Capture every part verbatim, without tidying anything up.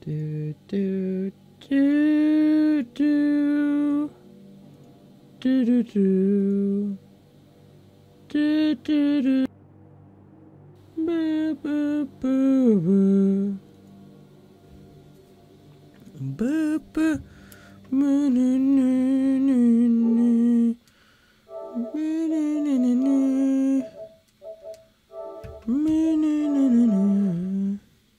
Do do do do do do do do do do. Boo boo boo boo. Boo boo. Moo noo noo noo noo. Moo noo noo noo noo. Moo noo noo noo noo.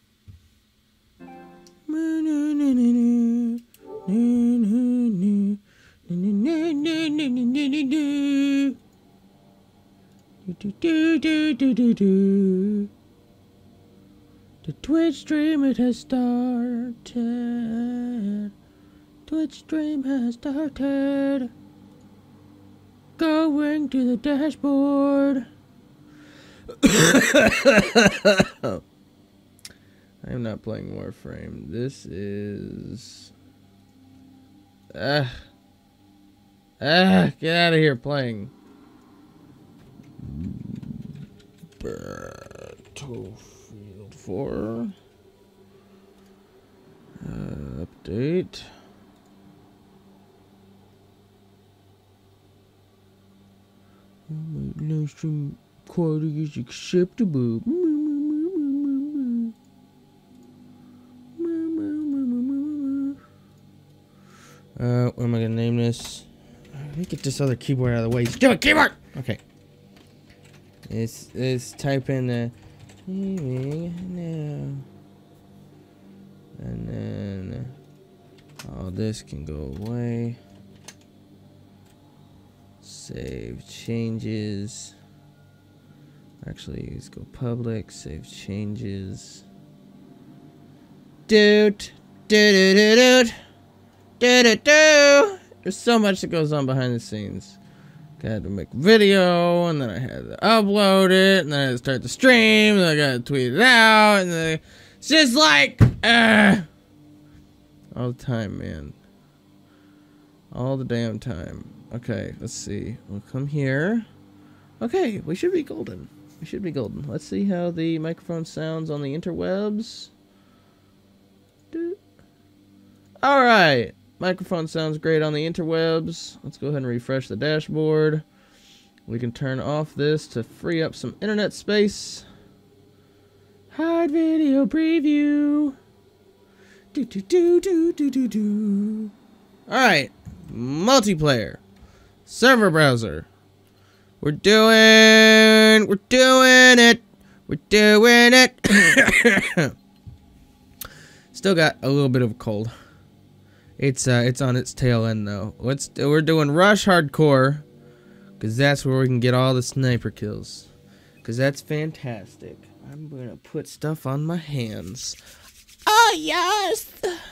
Moo noo noo noo noo. Noo noo noo. Noo noo noo noo noo noo noo. Do do do do do do. The Twitch stream it has started. Twitch stream has started. Going to the dashboard. I am not playing Warframe. This is ah ah get out of here playing. Battlefield four. Uh, update. No stream quality is acceptable. Uh, what am I gonna name this? Let me get this other keyboard out of the way. Stupid keyboard! Okay. Let's, let's type in the now. And then all this can go away. Save changes. Actually, let's go public. Save changes. Dude, do do do do do do do. There's so much that goes on behind the scenes. I had to make a video, and then I had to upload it, and then I had to start the stream, and then I got to tweet it out, and then it's just like, uh, all the time, man. All the damn time. Okay, let's see. We'll come here. Okay, we should be golden. We should be golden. Let's see how the microphone sounds on the interwebs. Alright. Microphone sounds great on the interwebs. Let's go ahead and refresh the dashboard. We can turn off this to free up some internet space. Hide video preview. Do do do do do do do. Alright. Multiplayer. Server browser. We're doing we're doing it. We're doing it. Still got a little bit of a cold. It's uh, it's on its tail end though. Let's we're doing Rush Hardcore, cause that's where we can get all the sniper kills, cause that's fantastic. I'm gonna put stuff on my hands. Oh yes.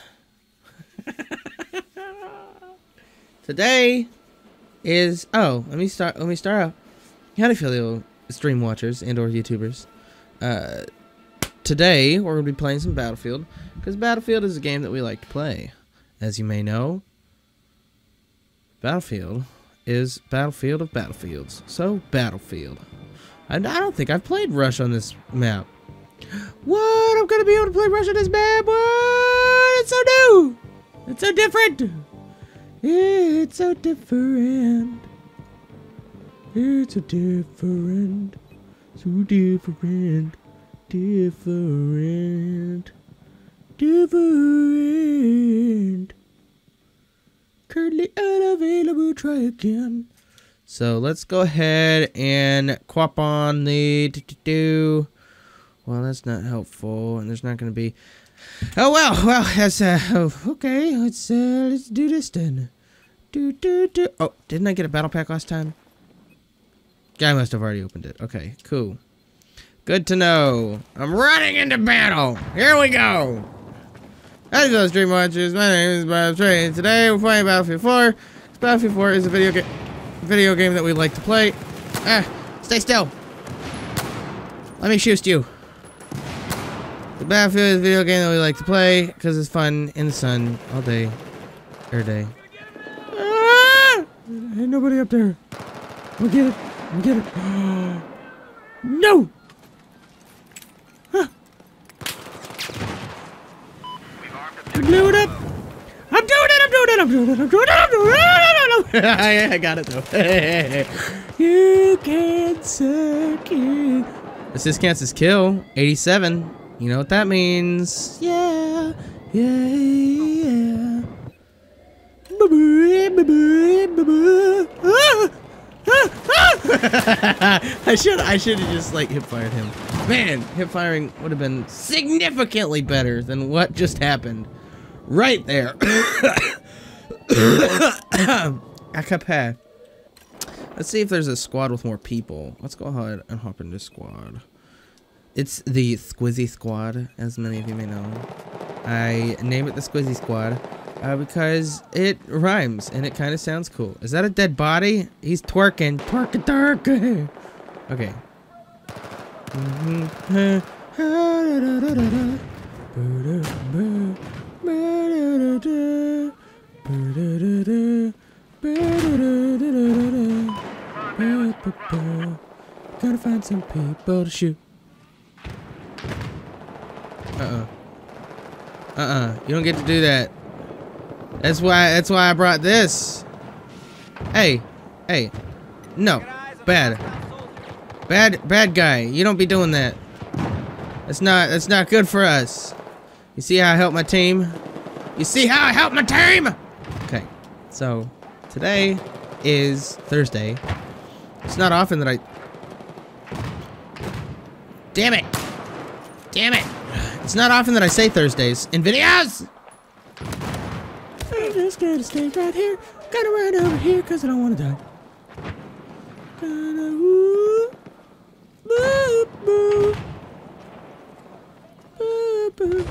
Today is oh let me start let me start out. Howdy, fellow stream watchers and or YouTubers. Uh, today we're gonna be playing some Battlefield, cause Battlefield is a game that we like to play. As you may know, Battlefield is Battlefield of Battlefields. So, Battlefield. I, I don't think I've played Rush on this map. What? I'm gonna be able to play Rush on this map? What? It's so new! It's so different! It's so different. It's so different. So different. Different. Different. Currently unavailable. Try again. So let's go ahead and quap on the do, do, do. Well, that's not helpful, and there's not going to be. Oh well, well, that's uh. Oh, okay, let's uh, let's do this then. Do do do. Oh, didn't I get a battle pack last time? Guy must have already opened it. Okay, cool. Good to know. I'm running into battle. Here we go. How's those stream watchers? My name is Bob Trey, and today we're playing Battlefield four. Battlefield four is a video game, video game that we like to play. Ah, stay still. Let me shoot you. The Battlefield is a video game that we like to play because it's fun in the sun all day, every day. Ah! Ain't nobody up there. We'll get it. We'll get it. No. Huh. Blew it up. I'm doing it, I'm doing it, I'm doing it, I'm doing it, I'm doing it. I, I got it though. You can't suck it. Assist counts as kill. eighty-seven. You know what that means. Yeah. Yeah, yeah. I should I should have just like hip fired him. Man, hip firing would have been significantly better than what just happened. Right there. Acapé. Let's see if there's a squad with more people. Let's go ahead and hop into squad. It's the Squizzy Squad, as many of you may know. I name it the Squizzy Squad uh, because it rhymes and it kind of sounds cool. Is that a dead body? He's twerking. Twerking, twerking. Okay. Gotta find some people to shoot. Uh-uh. Uh-uh. You don't get to do that. That's why that's why I brought this. Hey. Hey. No. Bad. Bad bad guy. You don't be doing that. That's not that's not good for us. You see how I help my team? You see how I help my team? Okay. So, today is Thursday. It's not often that I Damn it. Damn it. It's not often that I say Thursdays in videos. I'm just gonna stay right here. Gonna run over here because I don't want to die. Gonna woo, boo, boo, boo, boo,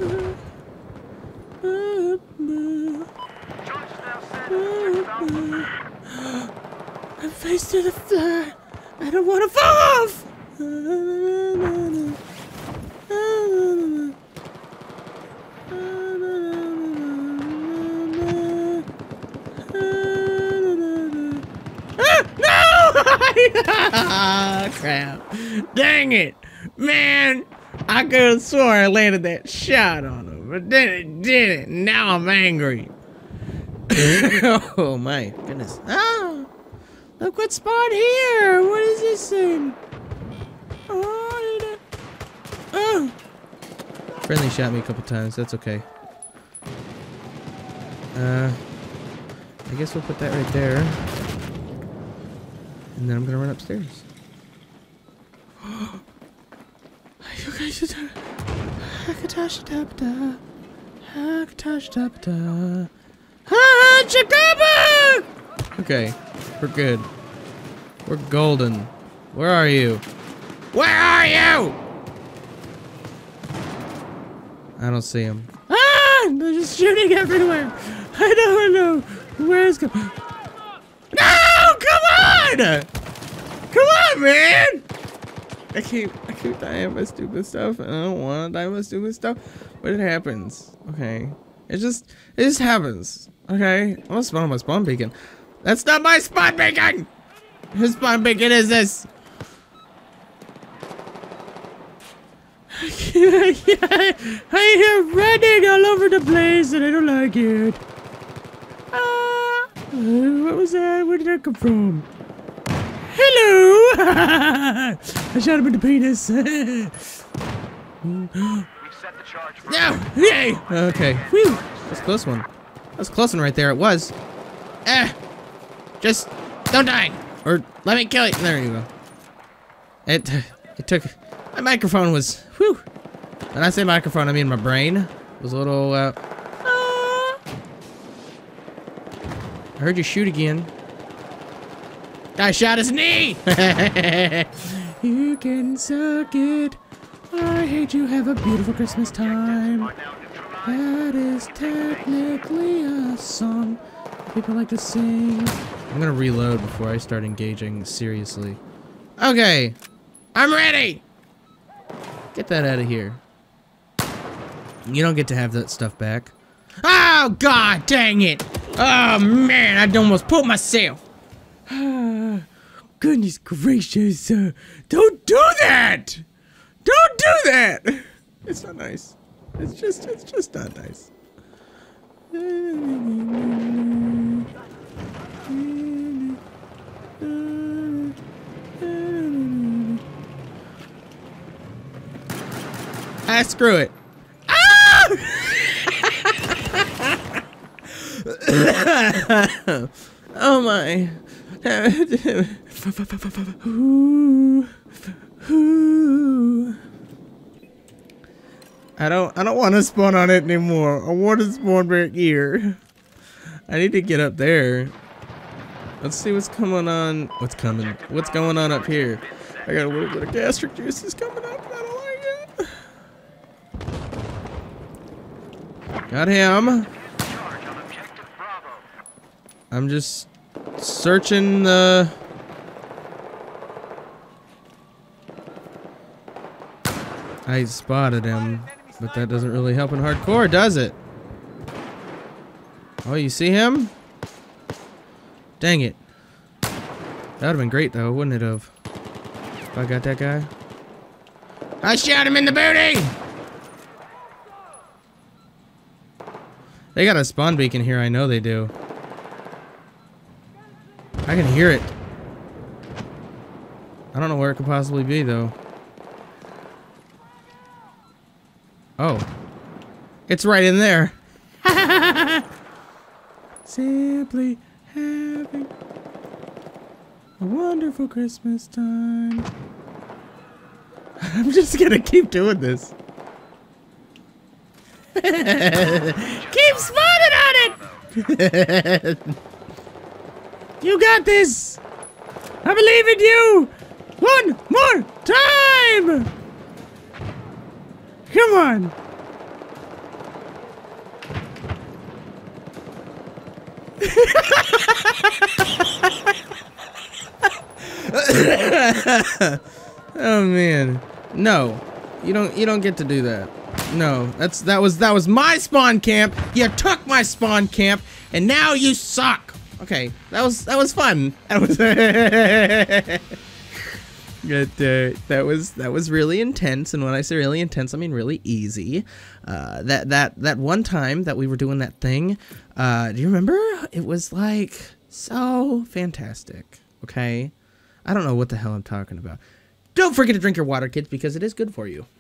boo, boo, boo, boo. I'm face to the floor. I don't want to fall off. Ah, crap. Dang it. Man, I could have swore I landed that shot on him, but then it didn't. Now I'm angry. Oh my goodness. Oh, look what spawned here. What is this thing? Oh, oh. Friendly shot me a couple times. That's okay. Uh, I guess we'll put that right there. And then I'm gonna run upstairs. Okay, we're good. We're golden. Where are you? Where are you? I don't see him. Ah! They're just shooting everywhere. I don't know where it's going. No! Come on! Come on, man! I keep, I keep dying by stupid stuff, and I don't want to die by stupid stuff, but it happens. Okay, it just, it just happens. Okay, I'm gonna spawn on my spawn beacon. That's not my spawn beacon. Whose spawn beacon is this? I hear running all over the place, and I don't like it. Ah, what was that? Where did that come from? Hello! I shot him in the penis. No! Yay! Okay. Whew. That's a close one. That's a close one right there. It was. Eh. Just don't die. Or let me kill you. There you go. It it took. My microphone was. Whew. When I say microphone, I mean my brain was a little. Uh, ah. I heard you shoot again. I shot his knee! You can suck it. I hate you. Have a beautiful Christmas time. That is technically a song people like to sing. I'm gonna reload before I start engaging seriously. Okay. I'm ready! Get that out of here. You don't get to have that stuff back. Oh, God dang it! Oh, man, I almost put myself. Ah, goodness gracious, uh, don't do that! Don't do that! It's not nice. It's just, it's just not nice. Ah, screw it. Ah! Oh my. I don't I don't want to spawn on it anymore. I want to spawn back here. I need to get up there. Let's see what's coming on. What's coming? What's going on up here? I got a little bit of gastric juices coming up. I don't like it. Got him. I'm just searching the... I spotted him, but that doesn't really help in hardcore, does it? Oh, you see him? Dang it. That would have been great, though, wouldn't it have? If I got that guy. I shot him in the booty! They got a spawn beacon here, I know they do. I can hear it. I don't know where it could possibly be, though. Oh. It's right in there. Simply having a wonderful Christmas time. I'm just gonna keep doing this. Keep spawning on it! You got this! I believe in you! One more time! Come on! Oh man. No. You don't you don't get to do that. No. That's that was that was my spawn camp. You took my spawn camp and now you suck. Okay. That was that was fun. That was But, uh, that was that was really intense, and when I say really intense, I mean really easy. Uh, that that that one time that we were doing that thing, uh, do you remember? It was like so fantastic. Okay, I don't know what the hell I'm talking about. Don't forget to drink your water, kids, because it is good for you.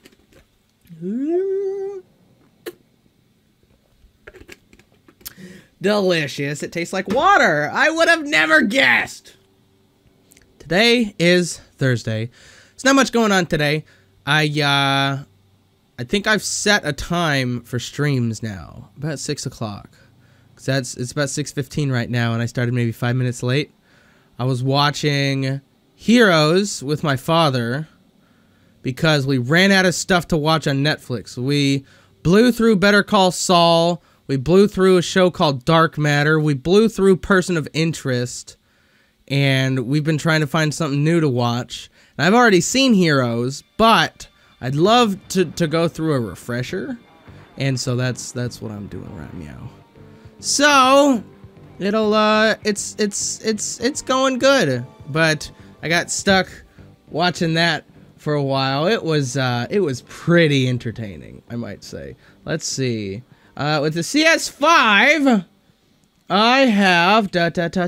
Delicious. It tastes like water. I would have never guessed. Today is Thursday. There's not much going on today. I uh, I think I've set a time for streams now, about six o'clock. Cause that's it's about six fifteen right now, and I started maybe five minutes late. I was watching Heroes with my father because we ran out of stuff to watch on Netflix. We blew through Better Call Saul. We blew through a show called Dark Matter. We blew through Person of Interest. And we've been trying to find something new to watch. And I've already seen Heroes, but I'd love to, to go through a refresher. And so that's that's what I'm doing right now. So it'll uh it's it's it's it's going good. But I got stuck watching that for a while. It was uh it was pretty entertaining, I might say. Let's see. Uh with the C S five, I have da da da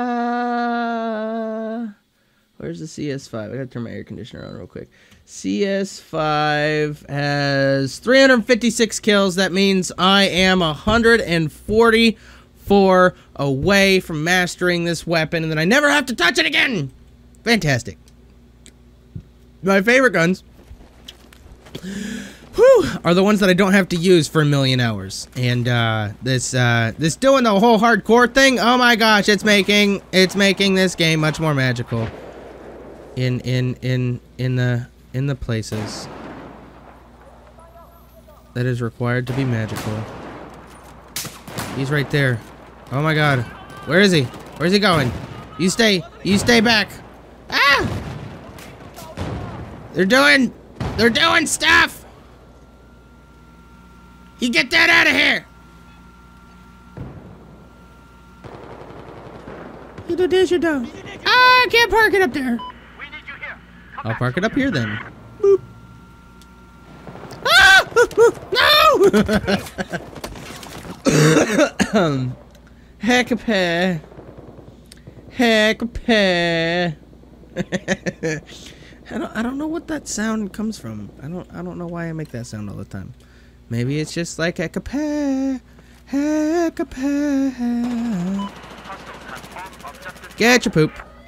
da. Where's the C S five? I gotta turn my air conditioner on real quick. C S five has three hundred fifty-six kills. That means I am one hundred forty-four away from mastering this weapon, and then I never have to touch it again. Fantastic. My favorite guns. Whew, are the ones that I don't have to use for a million hours. And uh, this uh, this doing the whole hardcore thing, oh my gosh, it's making it's making this game much more magical. In in in in the in the places that is required to be magical. He's right there. Oh my god. Where is he? Where's he going? You stay you stay back. Ah! They're doing they're doing stuff! You get that out of here! You do this, you don't. Ah, I can't park it up there. I'll park it up here then. Boop. Ah! Um, heck a pair. Heck a pair. I don't I don't know what that sound comes from. I don't I don't know why I make that sound all the time. Maybe it's just like heck a pair. Heck a pair. Get your poop.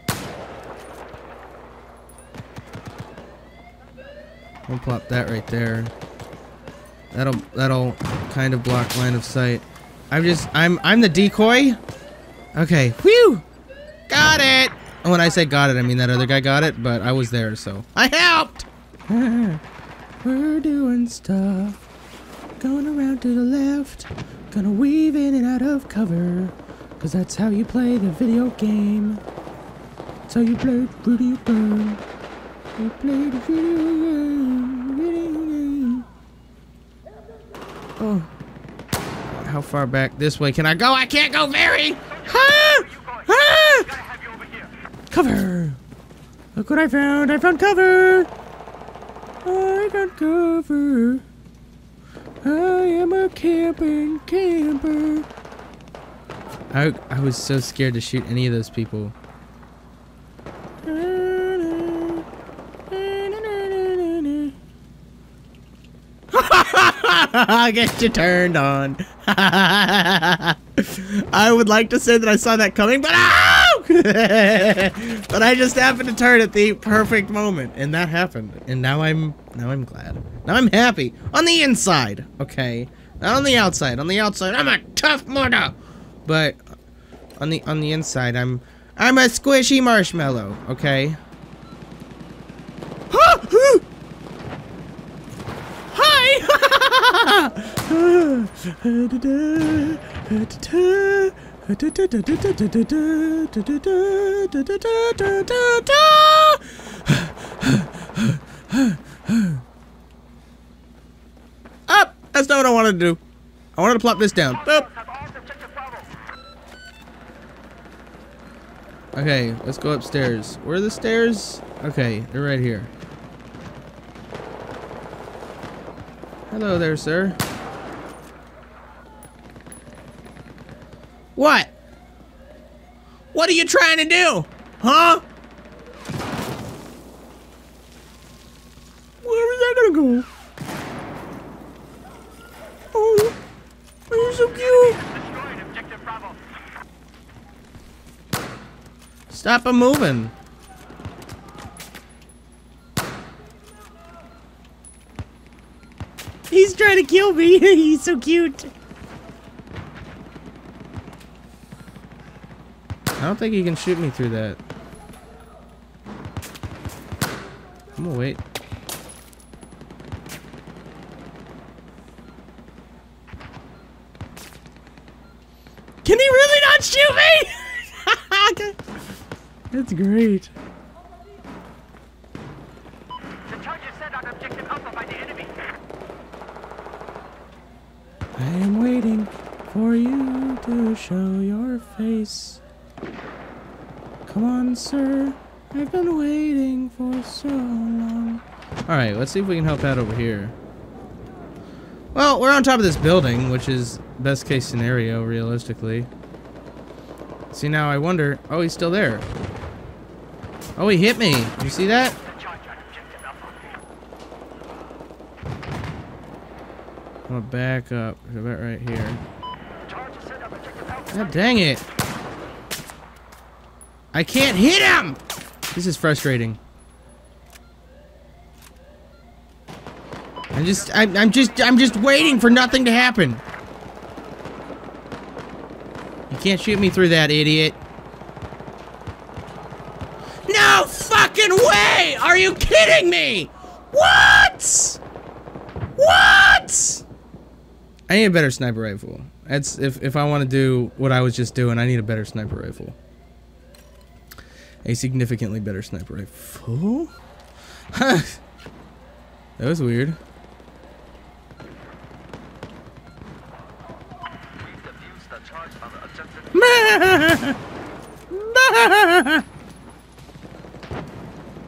We'll plop that right there. That'll that'll kind of block line of sight. I'm just I'm I'm the decoy. Okay. Whew. Got it. And when I say got it, I mean that other guy got it, but I was there, so I helped. We're doing stuff. Going around to the left. Gonna weave in and out of cover. Cause that's how you play the video game. That's how you play the video game. You play the video game. Video game. Oh. How far back this way can I go? I can't go very. Ah! Ah! Cover. Look what I found. I found cover. I found cover. I am a camping camper. I, I was so scared to shoot any of those people. Get you turned on. I would like to say that I saw that coming, but ow! But I just happened to turn at the perfect moment, and that happened. And now I'm now I'm glad. Now I'm happy on the inside. Okay, not on the outside. On the outside, I'm a tough mother. But on the on the inside, I'm I'm a squishy marshmallow. Okay. Up! That's not what I wanted to do. I wanted to plop this down. Boop. Okay, let's go upstairs. Where are the stairs? Okay, they're right here. Hello there, sir. What? What are you trying to do? Huh? Where is that gonna go? Oh, you're so cute. Stop him moving. He's trying to kill me. He's so cute. I don't think he can shoot me through that. I'm gonna wait. Can he really not shoot me? That's great. The charge is set on objective Alpha by the enemy. I am waiting for you to show your face. Come on, sir. I've been waiting for so long. Alright, let's see if we can help out over here. Well, we're on top of this building, which is best case scenario, realistically. See, now I wonder... Oh, he's still there. Oh, he hit me. You see that? I'm gonna back up. About right here. God dang it. I can't hit him! This is frustrating. I'm just, I'm, I'm just, I'm just waiting for nothing to happen. You can't shoot me through that, idiot. No fucking way! Are you kidding me? What? What? I need a better sniper rifle. That's if if I want to do what I was just doing, I need a better sniper rifle. A significantly better sniper rifle. Huh. That was weird.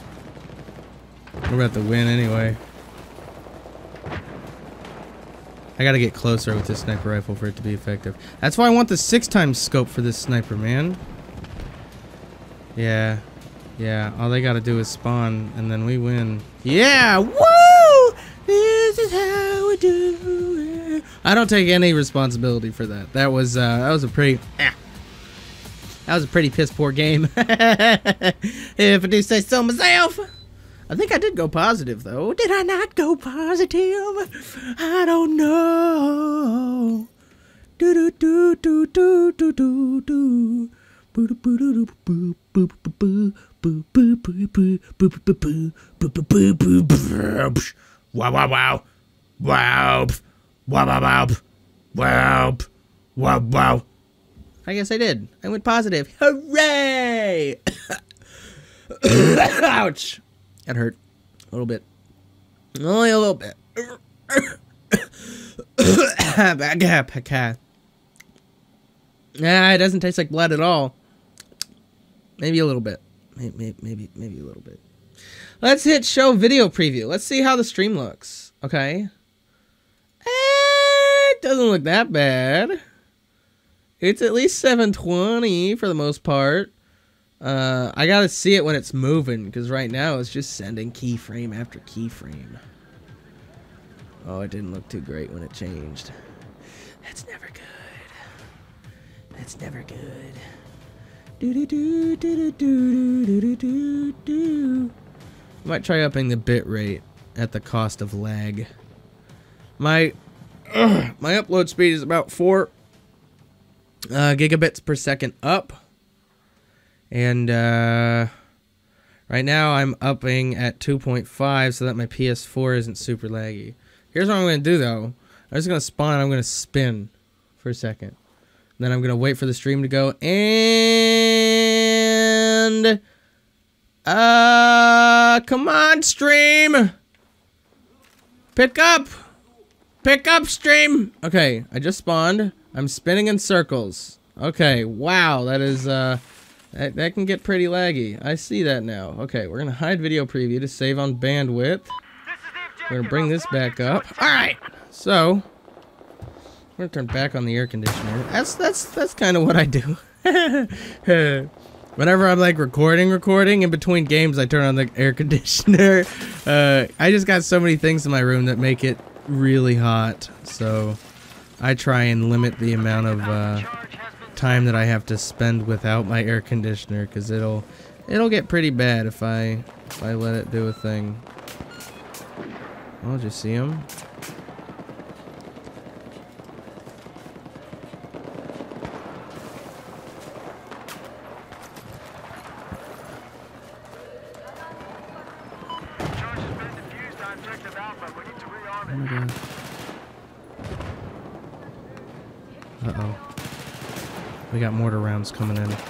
We're about to win anyway. I gotta get closer with this sniper rifle for it to be effective. That's why I want the six times scope for this sniper, man. Yeah. Yeah, all they gotta do is spawn, and then we win. Yeah! Woo! This is how we do it. I don't take any responsibility for that. That was, uh, that was a pretty... Ah, that was a pretty piss poor game. If I do say so myself. I think I did go positive, though. Did I not go positive? I don't know. Do do do do do do do do. Boo boo boo boo boo boo boo boo boo boo boo boo boo boo boo. Wow wow wow. Wow. Wow wow wow. Wow. Wow wow. I guess I did. I went positive. Hooray! Ouch. That hurt. A little bit. Only a little bit. Back up, cat. Nah, it doesn't taste like blood at all. Maybe a little bit. Maybe, maybe, maybe a little bit. Let's hit show video preview. Let's see how the stream looks. Okay. It doesn't look that bad. It's at least seven twenty for the most part. Uh, I gotta see it when it's moving, because right now it's just sending keyframe after keyframe. Oh, it didn't look too great when it changed. That's never good. That's never good. Do do do do do do do do do. Might try upping the bit rate at the cost of lag. My uh, my upload speed is about four uh, gigabits per second up. And uh, right now I'm upping at two point five so that my P S four isn't super laggy. Here's what I'm going to do though. I'm just going to spawn and I'm going to spin for a second. Then I'm going to wait for the stream to go. And... Uh, come on, stream! Pick up! Pick up, stream! Okay, I just spawned. I'm spinning in circles. Okay, wow, that is... Uh, That, that can get pretty laggy. I see that now. Okay, we're going to hide video preview to save on bandwidth. We're going to bring this back up. Alright, so we're going to turn back on the air conditioner. That's that's that's kind of what I do. Whenever I'm like recording, recording, in between games, I turn on the air conditioner. Uh, I just got so many things in my room that make it really hot. So I try and limit the amount of... Uh, time that I have to spend without my air conditioner, because it'll it'll get pretty bad if I if I let it do a thing. Oh, did you see him? Oh my God. Uh-oh. We got mortar rounds coming in.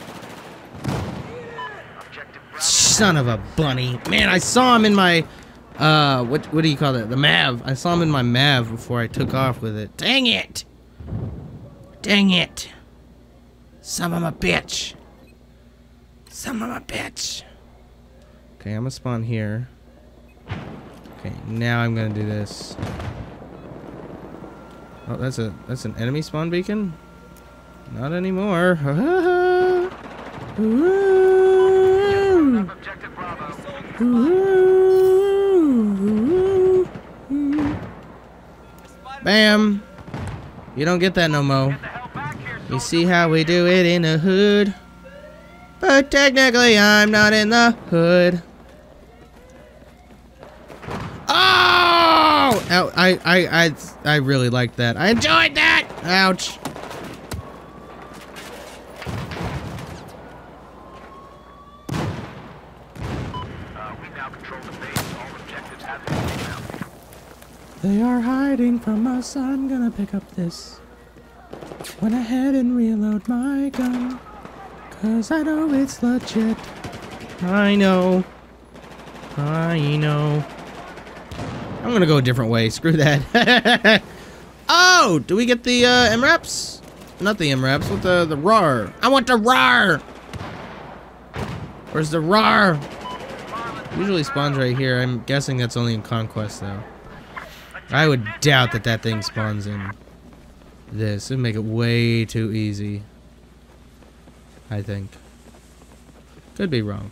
Son of a bunny. Man, I saw him in my... Uh, what, what do you call that? The Mav. I saw him in my Mav before I took off with it. Dang it! Dang it! Son of a bitch! Son of a bitch! Okay, I'm gonna spawn here. Okay, now I'm gonna do this. Oh, that's a that's an enemy spawn beacon? Not anymore. Bam! You don't get that no mo. You see how we do it in the hood? But technically I'm not in the hood. Oh! Ow, I, I, I, I really liked that. I enjoyed that! Ouch. They are hiding from us. I'm gonna pick up this. Went ahead and reload my gun, cause I know it's legit. I know. I know. I'm gonna go a different way. Screw that. Oh! Do we get the uh, M RAPs? Not the M RAPs. What the the R A R? I want the R A R. Where's the R A R? Usually spawns right here. I'm guessing that's only in Conquest though. I would doubt that that thing spawns in this. It'd make it way too easy. I think. Could be wrong.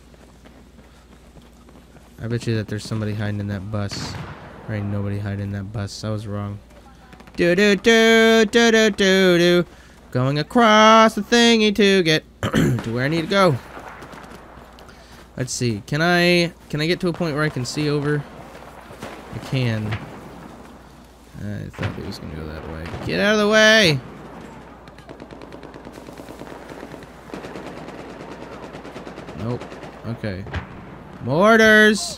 I bet you that there's somebody hiding in that bus. There ain't nobody hiding in that bus. I was wrong. Do do do do do do do. Going across the thingy to get to where I need to go. Let's see. Can I can I get to a point where I can see over? I can. I thought he was gonna go that way. Get out of the way! Nope. Okay. Mortars!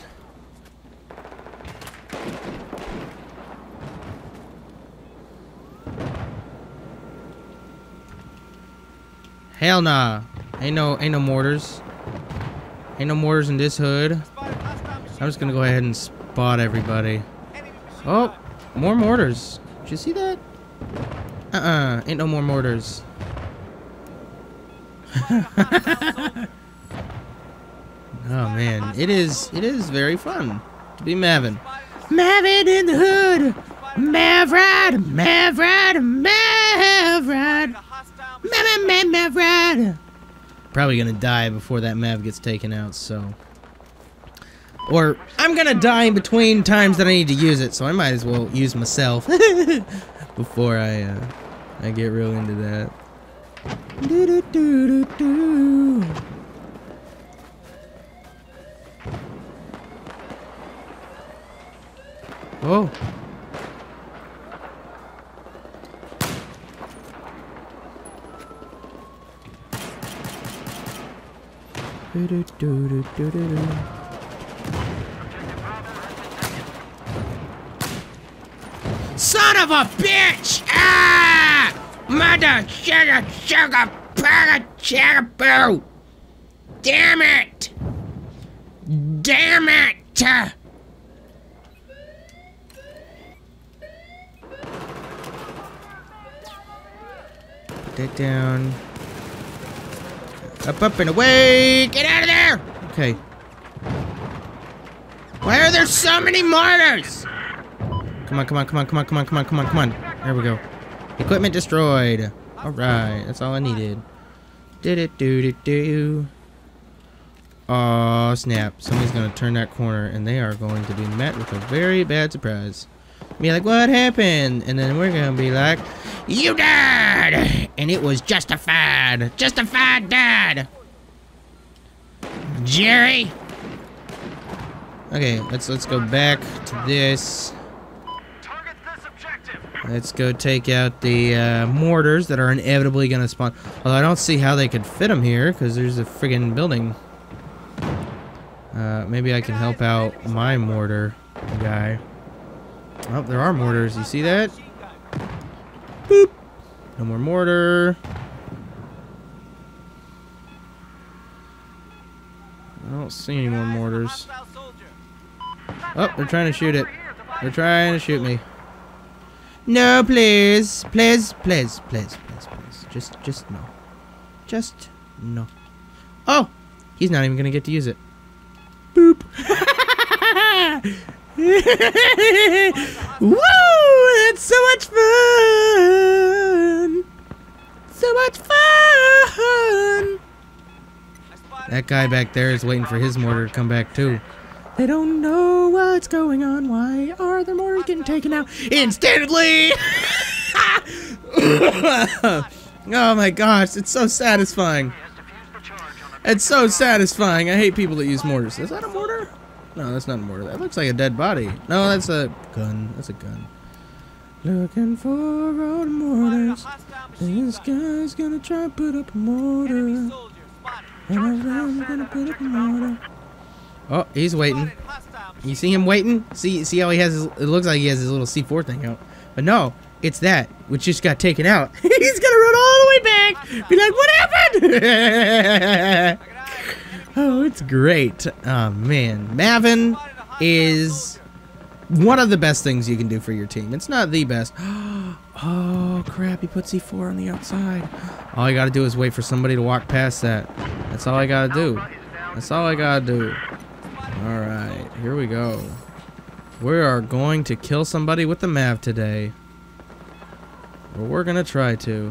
Hell nah. Ain't no ain't no mortars. Ain't no mortars in this hood. I'm just gonna go ahead and spot everybody. Oh, more mortars. Did you see that? Uh-uh. Ain't no more mortars. Oh man, it is it is very fun to be Mavin. Mavin in the hood. Mavrad, Mavrad, Mavrad. Mav, Mav, Mavrad. Probably gonna die before that Mav gets taken out, so. Or I'm gonna die in between times that I need to use it, so I might as well use myself before I uh, I get real into that. Do, do, do, do, do. Oh. Do, do, do, do, do, do. Son of a bitch! Ah! Mother sugar sugar sugar sugar boo! Damn it! Damn it! Put that down. Up, up, and away! Get out of there! Okay. Why are there so many mortars? Come on, come on, come on, come on, come on, come on, come on, come on. There we go. Equipment destroyed. Alright, that's all I needed. Did it do do do. Oh snap. Somebody's gonna turn that corner and they are going to be met with a very bad surprise. Be like, what happened? And then we're gonna be like, you died! And it was justified. Justified died. Jerry! Okay, let's let's go back to this. Let's go take out the uh, mortars that are inevitably gonna spawn. Although I don't see how they could fit them here because there's a friggin' building. Uh, maybe I can help out my mortar guy. Oh, there are mortars. You see that? Boop. No more mortar. I don't see any more mortars. Oh, they're trying to shoot it. They're trying to shoot me. No, please. Please, please, please, please, please. Just, just no. Just no. Oh! He's not even gonna get to use it. Boop. Woo! That's so much fun! So much fun! That guy back there is waiting for his mortar to come back too. They don't know what's going on. Why are their mortars getting taken out instantly? Oh my gosh, it's so satisfying. It's so satisfying. I hate people that use mortars. Is that a mortar? No, that's not a mortar. That looks like a dead body. No, that's a gun. That's a gun. Looking for all the mortars. This guy's gonna try and put up a mortar. And I'm gonna put up a mortar. Oh, he's waiting. You see him waiting? See, see how he has his, it looks like he has his little C four thing out. But no, it's that, which just got taken out. He's gonna run all the way back. Be like, what happened? Oh, it's great. Oh, man. Mavin is one of the best things you can do for your team. It's not the best. Oh, crap. He put C four on the outside. All you gotta do is wait for somebody to walk past that. That's all I gotta do. That's all I gotta do. Alright, here we go. We are going to kill somebody with the Mav today. Or we're gonna try to.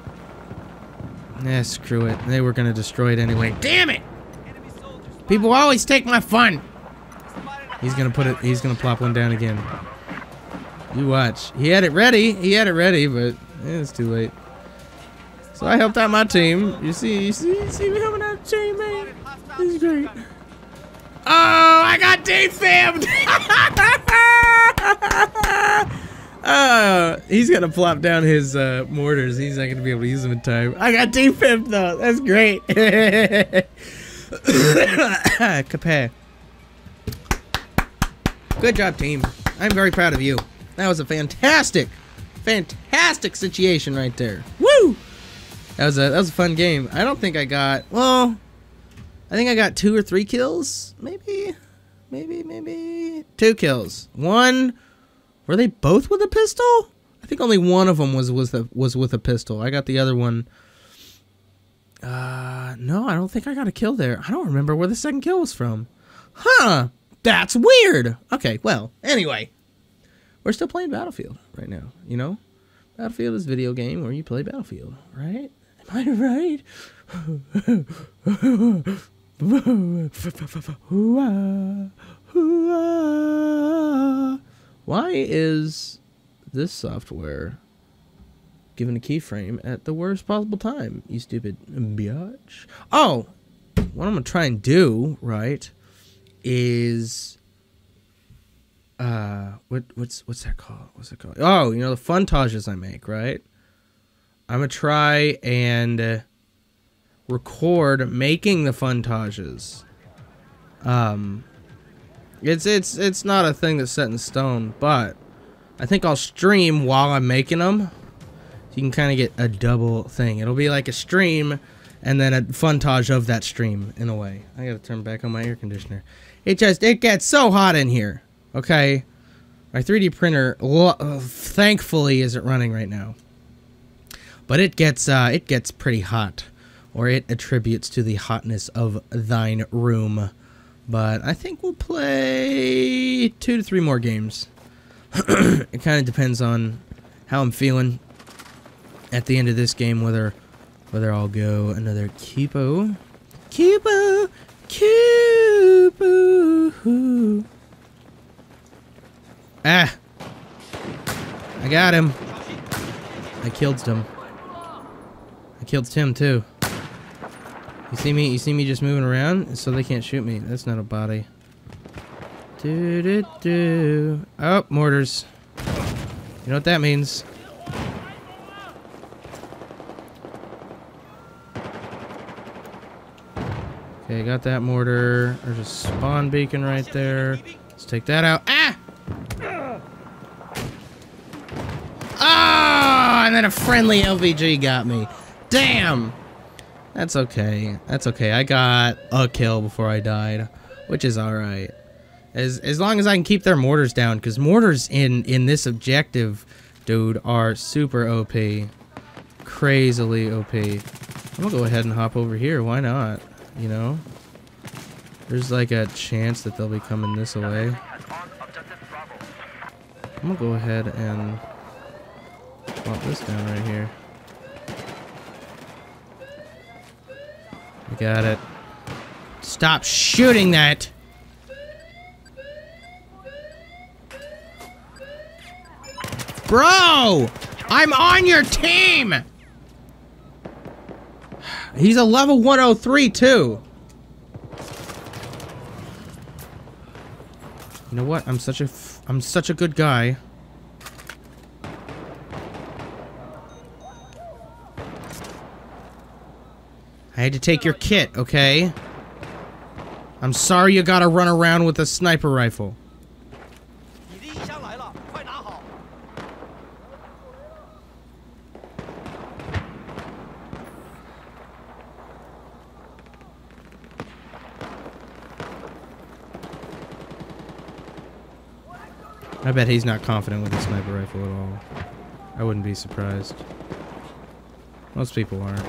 Nah, screw it. They were gonna destroy it anyway. Damn it! People always take my fun! He's gonna put it, he's gonna plop one down again. You watch. He had it ready. He had it ready, but eh, it's too late. So I helped out my team. You see, you see, you see me helping out the team, man. This is great. Oh, I got defibed! uh, he's gonna plop down his uh, mortars. He's not gonna be able to use them in time. I got defibbed though. That's great. Kapay. Good job, team. I'm very proud of you. That was a fantastic, fantastic situation right there. Woo! That was a that was a fun game. I don't think I got well. I think I got two or three kills. Maybe, maybe, maybe two kills. One. Were they both with a pistol? I think only one of them was was the, was with a pistol. I got the other one. Uh, no, I don't think I got a kill there. I don't remember where the second kill was from. Huh? That's weird. Okay, well, anyway, we're still playing Battlefield right now. You know, Battlefield is a video game where you play Battlefield, right? Am I right? Why is this software given a keyframe at the worst possible time, you stupid biatch? Oh, what I'm gonna try and do, right, is uh, what what's what's that called? What's it called? Oh, you know the funtages I make, right? I'm gonna try and uh, record making the funtages. Um, it's it's it's not a thing that's set in stone, but I think I'll stream while I'm making them. You can kind of get a double thing. It'll be like a stream and then a funtage of that stream in a way. I gotta turn back on my air conditioner. It just it gets so hot in here. Okay, my three D printer, uh, thankfully, isn't running right now. But it gets uh, it gets pretty hot, or it attributes to the hotness of thine room. But I think we'll play two to three more games. It kind of depends on how I'm feeling at the end of this game, whether whether I'll go another Cupo, Cupo, Cupo. Ah, I got him. I killed him. I killed Tim too. You see me? You see me just moving around, so they can't shoot me. That's not a body. Do do do. Oh, mortars. You know what that means? Okay, got that mortar. There's a spawn beacon right there. Let's take that out. Ah! Ah! And then a friendly L V G got me. Damn! That's okay. That's okay. I got a kill before I died, which is alright. As as long as I can keep their mortars down, because mortars in, in this objective, dude, are super O P. Crazily O P. I'm gonna go ahead and hop over here. Why not? You know? There's like a chance that they'll be coming this way. I'm gonna go ahead and plop this down right here. I got it. Stop shooting that! Bro! I'm on your team! He's a level one oh three too. You know what? I'm such a f I'm such a good guy. I had to take your kit, okay? I'm sorry you gotta run around with a sniper rifle. I bet he's not confident with a sniper rifle at all. I wouldn't be surprised. Most people aren't.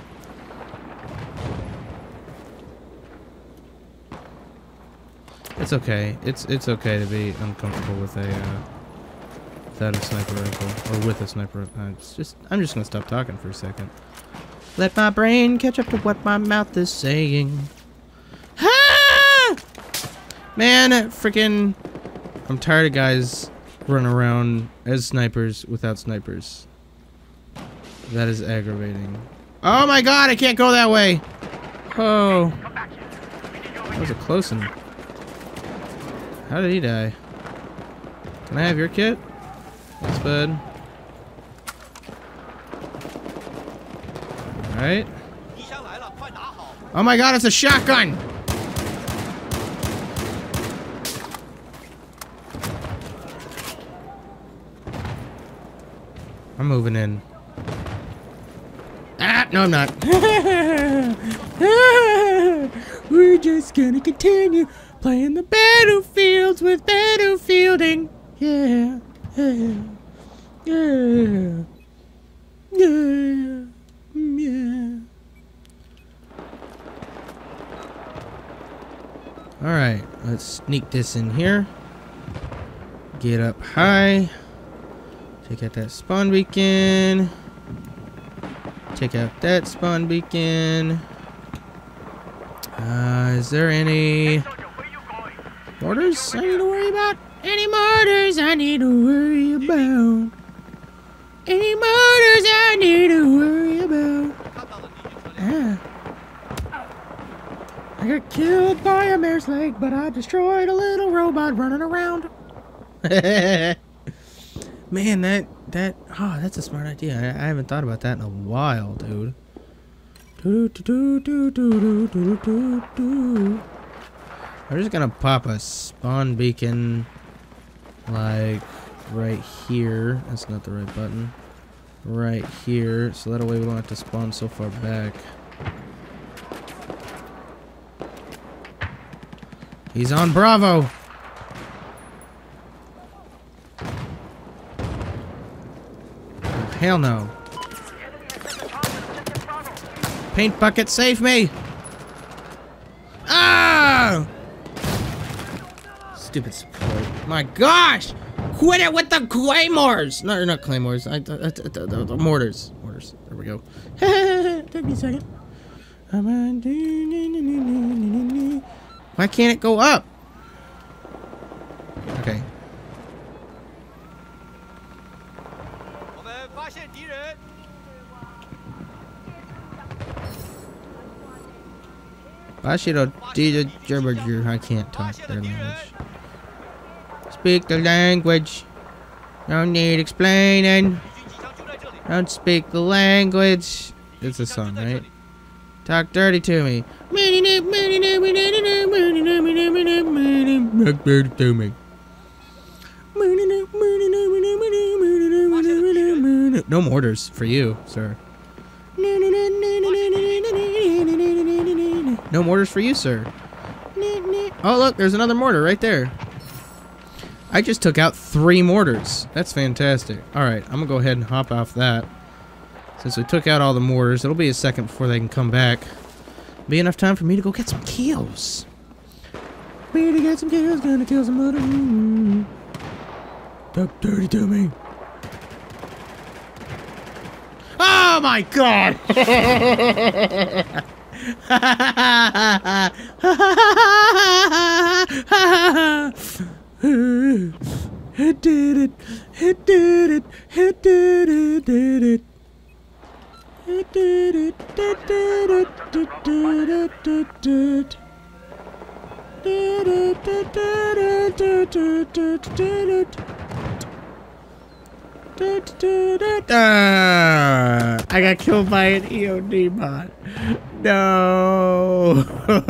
It's okay. It's it's okay to be uncomfortable with a uh, without a sniper rifle or with a sniper rifle. Uh, it's just I'm just gonna stop talking for a second. Let my brain catch up to what my mouth is saying. Ah! Man, freaking! I'm tired of guys running around as snipers without snipers. That is aggravating. Oh my god, I can't go that way! Oh. That was a close one. How did he die? Can I have your kit? Thanks, bud. Alright. Oh my god, it's a shotgun! I'm moving in. Ah, no I'm not. We're just gonna continue playing the battlefields with battlefielding. Yeah, yeah, yeah, yeah, yeah. Alright, let's sneak this in here. Get up high. Check out that spawn beacon. Check out that spawn beacon. Uh, is there any mortars I need to worry about? Any mortars I need to worry about? Any mortars I need to worry about? Ah. I got killed by a mare's leg, but I destroyed a little robot running around. Man, that, that, oh, that's a smart idea. I, I haven't thought about that in a while, dude. Do, do, do, do, do, do, do, do. I'm just gonna pop a spawn beacon, like, right here. That's not the right button. Right here, so that way we don't have to spawn so far back. He's on Bravo! Hell no. Paint bucket, save me! Ah! Stupid support. My gosh! Quit it with the claymores! No, not claymores. I, the, the, the, the, the mortars. Mortars. There we go. Take me a second. Why can't it go up? Okay. I can't talk their language. Speak the language. No need explaining. Don't speak the language. It's a song, right? Talk dirty to me. Talk dirty to me. No mortars for you, sir. No mortars for you, sir. Oh, look, there's another mortar right there. I just took out three mortars. That's fantastic. Alright, I'm gonna go ahead and hop off that. Since we took out all the mortars, it'll be a second before they can come back. Be enough time for me to go get some kills. Me to get some kills, gonna kill some mortars. Mm. Talk dirty to me. Oh my god! It did it. It did it. It did it. Did it. It did it. Did it. Did it. Did it. Did it. Did it. Did it. Uh, I got killed by an E O D bot. No.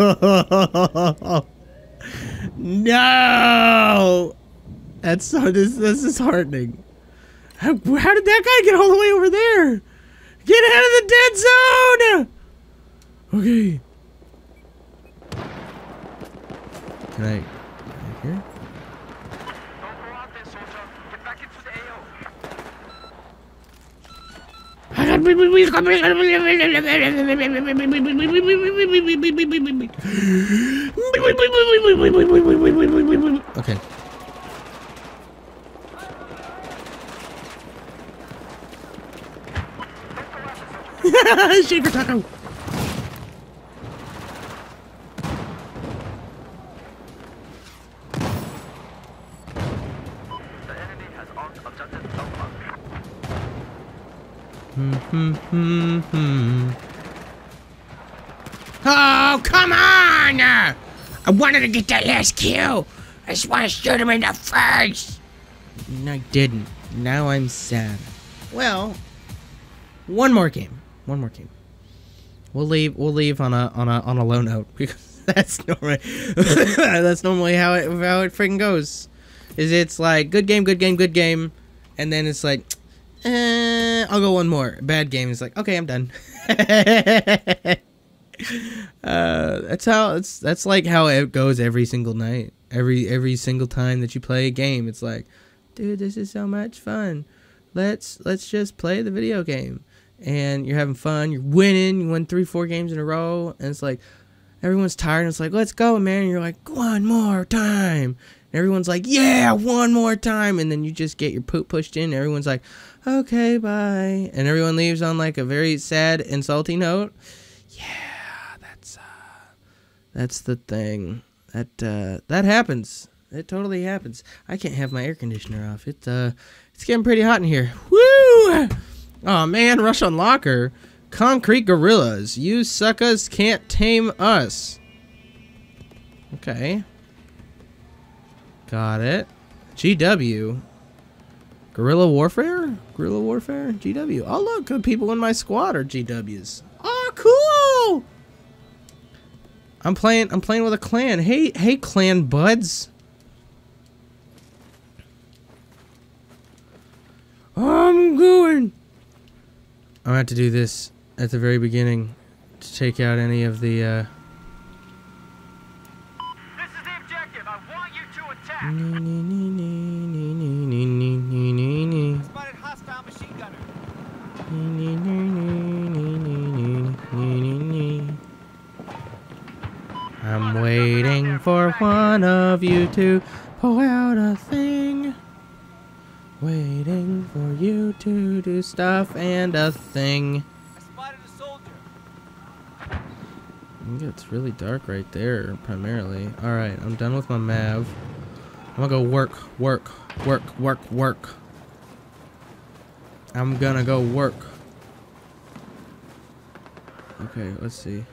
No. That's so. This this is heartening. How, how did that guy get all the way over there? Get out of the dead zone. Okay. Can I? Can I hear? Okay. Shaker taco. Hmm, hmm, hmm, hmm. Oh, come on! I wanted to get that last kill. I just want to shoot him in the face. No, I didn't. Now I'm sad. Well, one more game. One more game. We'll leave. We'll leave on a on a on a low note because that's normally that's normally how it how it freaking goes. Is it's like good game, good game, good game, and then it's like, eh, I'll go one more. Bad game. It's like, okay, I'm done. uh, that's how it's. That's like how it goes every single night. Every every single time that you play a game, it's like, dude, this is so much fun. Let's let's just play the video game. And you're having fun, you're winning, you win three, four games in a row, and it's like, everyone's tired, and it's like, let's go, man, and you're like, one more time, and everyone's like, yeah, one more time, and then you just get your poop pushed in, and everyone's like, okay, bye, and everyone leaves on, like, a very sad and salty note. Yeah, that's, uh, that's the thing, that, uh, that happens, it totally happens. I can't have my air conditioner off, it, uh, it's getting pretty hot in here, woo! Oh man, Rush on Locker. Concrete Gorillas. You suckers can't tame us. Okay. Got it. G W. Guerrilla Warfare? Guerrilla Warfare? G W. Oh look, the people in my squad are G Ws. Oh cool! I'm playing I'm playing with a clan. Hey hey clan buds. I'm going. I'm gonna have to do this at the very beginning to take out any of the, uh... This is the objective. I want you to attack. Spotted hostile machine gunner. I'm waiting for one of you to pull out a thing. Waiting for you to do stuff and a thing. I spotted a soldier. It's really dark right there, primarily. Alright, I'm done with my Mav. I'm gonna go work, work, work, work, work. I'm gonna go work. Okay, let's see.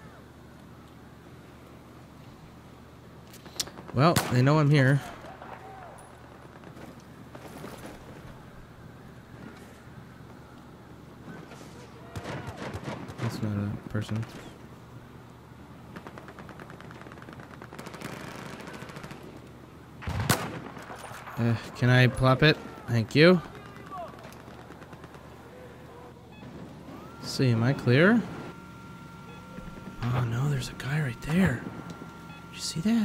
Well, they know I'm here. That's not a person. Uh, can I plop it? Thank you. Let's see, am I clear? Oh no, there's a guy right there. Did you see that?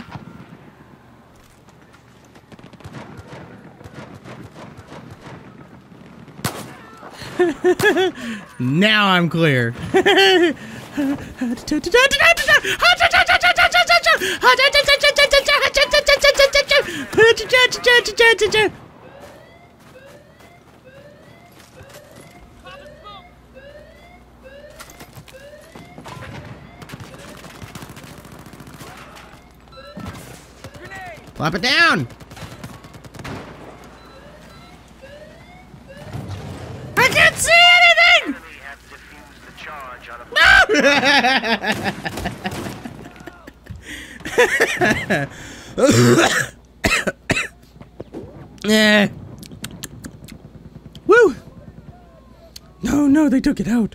Now I'm clear. Plop it down. I can't see anything. We have defused the charge on a Yeah. Woo! No, no, they took it out.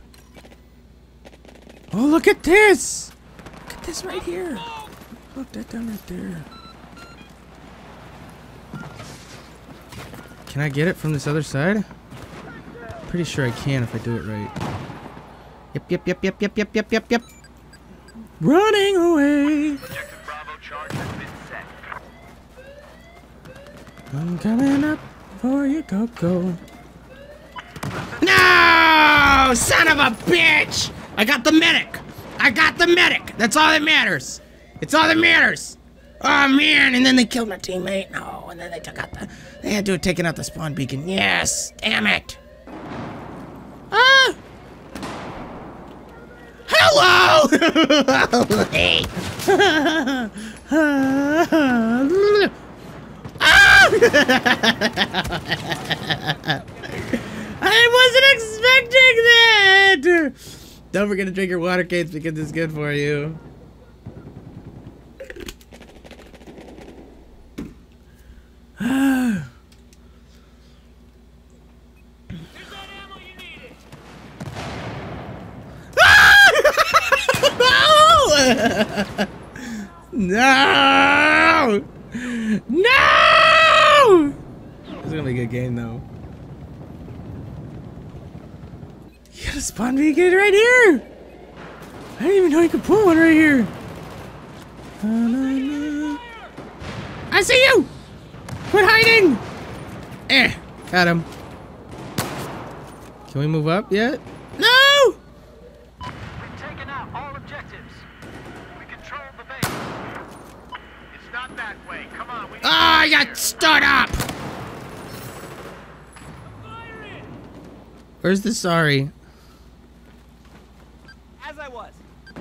Oh, look at this! Look at this right here. Look, that down right there. Can I get it from this other side? Pretty sure I can if I do it right. Yep, yep, yep, yep, yep, yep, yep, yep, yep. Running away. Objective Bravo charge has been set. I'm coming up for you, Coco. No! Son of a bitch! I got the medic! I got the medic! That's all that matters! It's all that matters. Oh man, and then they killed my teammate. No, and then they took out the, they had to have taken out the spawn beacon. Yes, damn it. Ah! Hello! Hey. Ah! I wasn't expecting that! Don't forget to drink your water case because it's good for you. No! No! This is gonna be a good game though. You got a spawn beacon right here! I didn't even know you could pull one right here. I see you! Quit hiding! Eh, got him. Can we move up yet? No! We've taken out all objectives. We control the base. It's not that way. Come on. We Ah, oh, you stood up! Where's the sorry? As I was.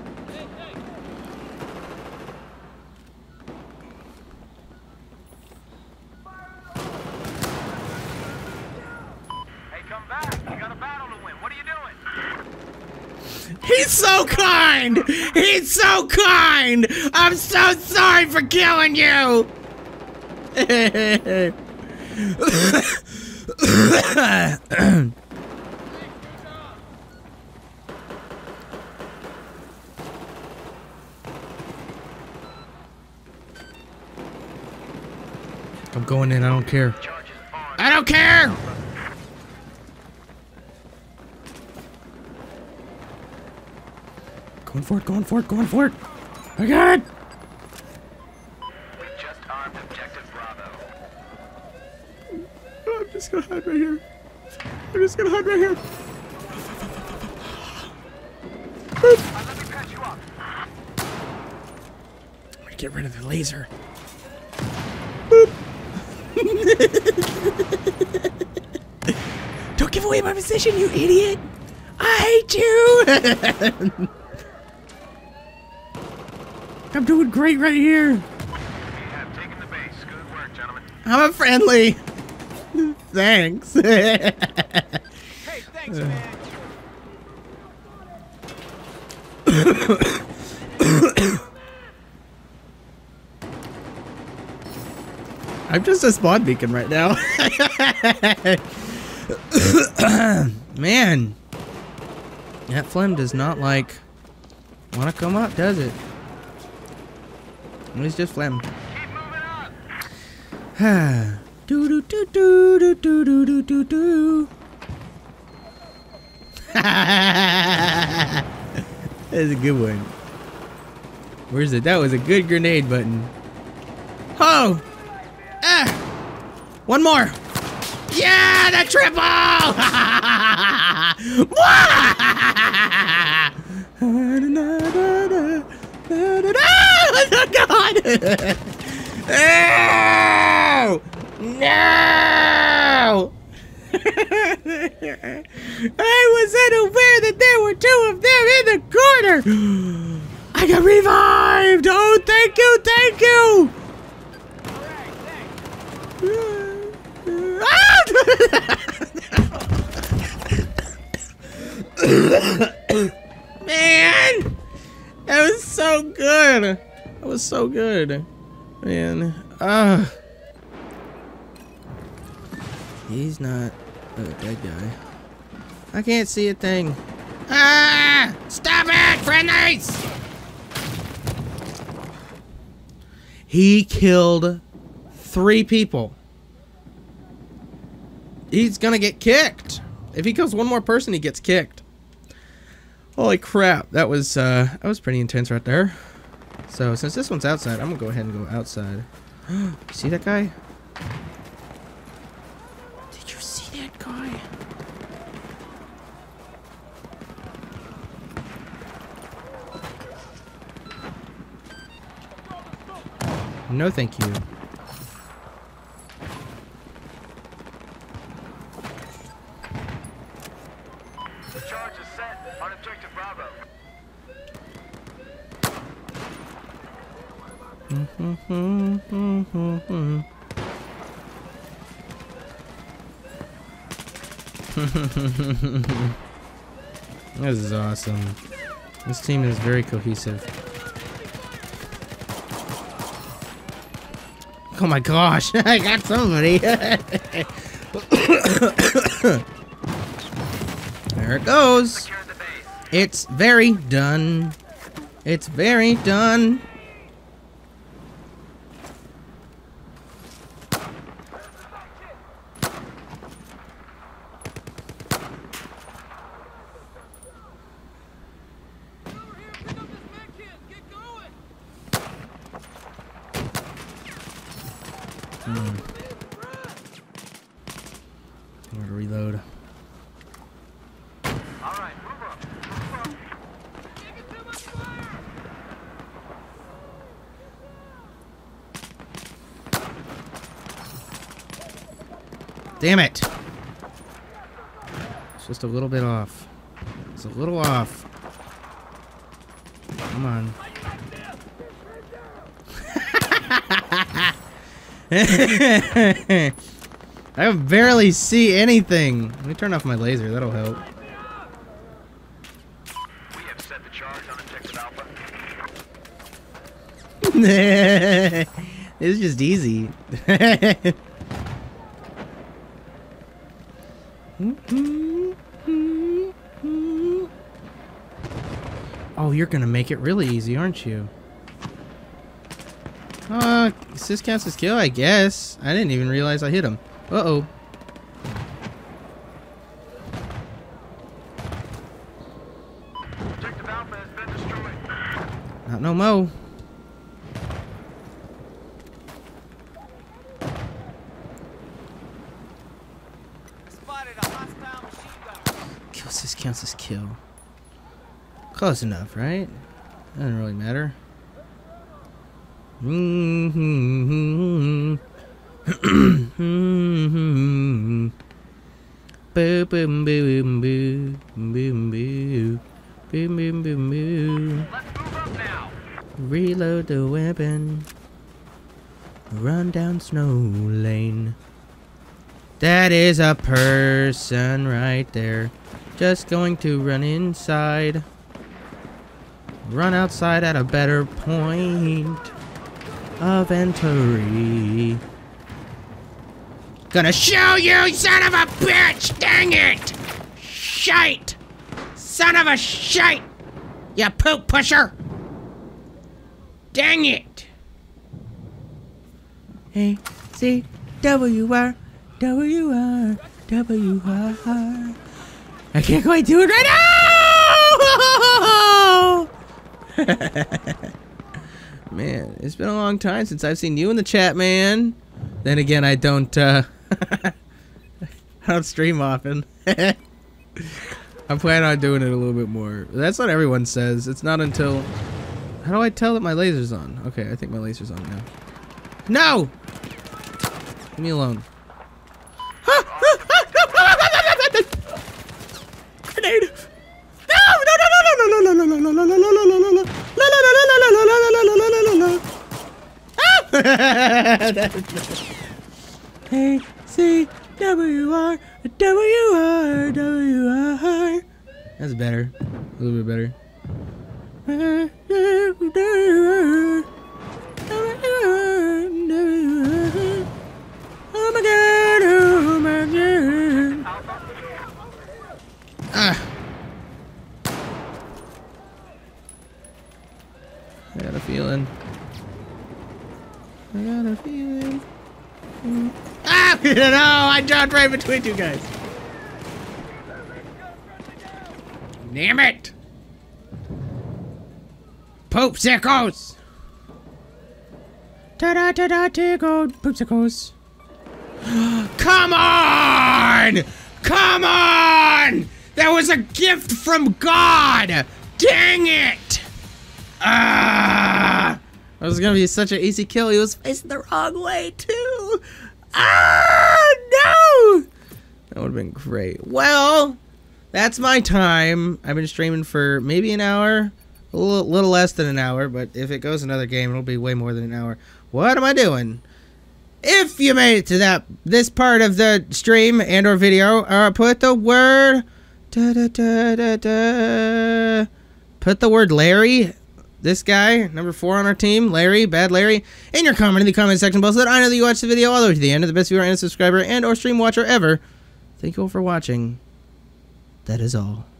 Hey, come back. You got a battle to win. What are you doing? He's so kind! He's so kind! I'm so sorry for killing you! I'm going in, I don't care. I don't care! Going for it, going for it, going for it! I got it! We just armed objective Bravo. I'm just gonna hide right here. I'm just gonna hide right here. Uh, let me patch you up. I'm gonna get rid of the laser. Boop. Don't give away my position, you idiot! I hate you! I'm doing great right here. We have taken the base. Good work, gentlemen. I'm a friendly. Thanks. Hey, thanks, man. I'm just a spawn beacon right now. Man. That Flem does not like want to come up, does it? It's just Flem. Keep moving up. do do do do do do do do do do. That is a good one. Where's it? That was a good grenade button. Oh! Ah! One more! Yeah, the triple! Oh God! Oh! No! I was unaware that there were two of them in the corner! I got revived! Oh, thank you, thank you! Man! That was so good! That was so good. Man. Ah. He's not a dead guy. I can't see a thing. Ah! Stop it, friendlies! He killed three people. He's gonna get kicked. If he kills one more person, he gets kicked. Holy crap. That was, uh, that was pretty intense right there. So, since this one's outside, I'm gonna go ahead and go outside. You see that guy? Did you see that guy? No, thank you. The charge is set on objective Bravo. This is awesome. This team is very cohesive. Oh my gosh, I got somebody. There it goes. Secure the base. It's very done. It's very done. Hmm. I'm gonna reload. All right, move up. Move up. Damn it! It's just a little bit off. It's a little off. Come on. I can barely see anything. Let me turn off my laser. That'll help. We have set the charge on objective Alpha. It's just easy. Oh, you're gonna make it really easy, aren't you? Uh, this counts as kill, I guess. I didn't even realize I hit him. Uh-oh. Objective Alpha has been destroyed. Not no mo. Spotted a hostile machine gun. Kills this counts as kill. Close enough, right? Doesn't really matter. Mm-hmm. Boom, boom, boom, boom, boom, boom, boom, boom, boom, boom. Let's move up now. Reload the weapon. Run down snow lane. That is a person right there. Just going to run inside. Run outside at a better point of entry. Gonna show you, son of a bitch! Dang it! Shite! Son of a shite! You poop pusher! Dang it! A C W R W R W R. I can't quite do it right now! Man, it's been a long time since I've seen you in the chat, man. Then again, I don't, uh, I don't stream often. I'm planning on doing it a little bit more. That's what everyone says. It's not until... How do I tell that my laser's on? Okay, I think my laser's on now. No! Leave me alone. Grenade! No! No, no, no, no, no, no, no, no, no, no, no, no, no, no, no, no. A C W R W R W R. That's better. A little bit better. Oh my god, oh my god. Ah. I got a feeling. I got a feeling. Ah! No, I jumped right between two guys. Damn it! Poop sickos! Ta-da, ta-da, tickle, poop sickos. Come on! Come on! That was a gift from God! Dang it! Ah! It was gonna be such an easy kill. He was facing the wrong way too. Ah, no! That would have been great. Well, that's my time. I've been streaming for maybe an hour, a little, little less than an hour, but if it goes another game, it'll be way more than an hour. What am I doing? If you made it to that this part of the stream and or video, uh, put the word da, da, da, da, da, put the word Larry. This guy, number four on our team, Larry, Bad Larry, in your comment in the comment section below so that I know that you watched the video all the way to the end, of the best viewer and subscriber and or stream watcher ever. Thank you all for watching. That is all.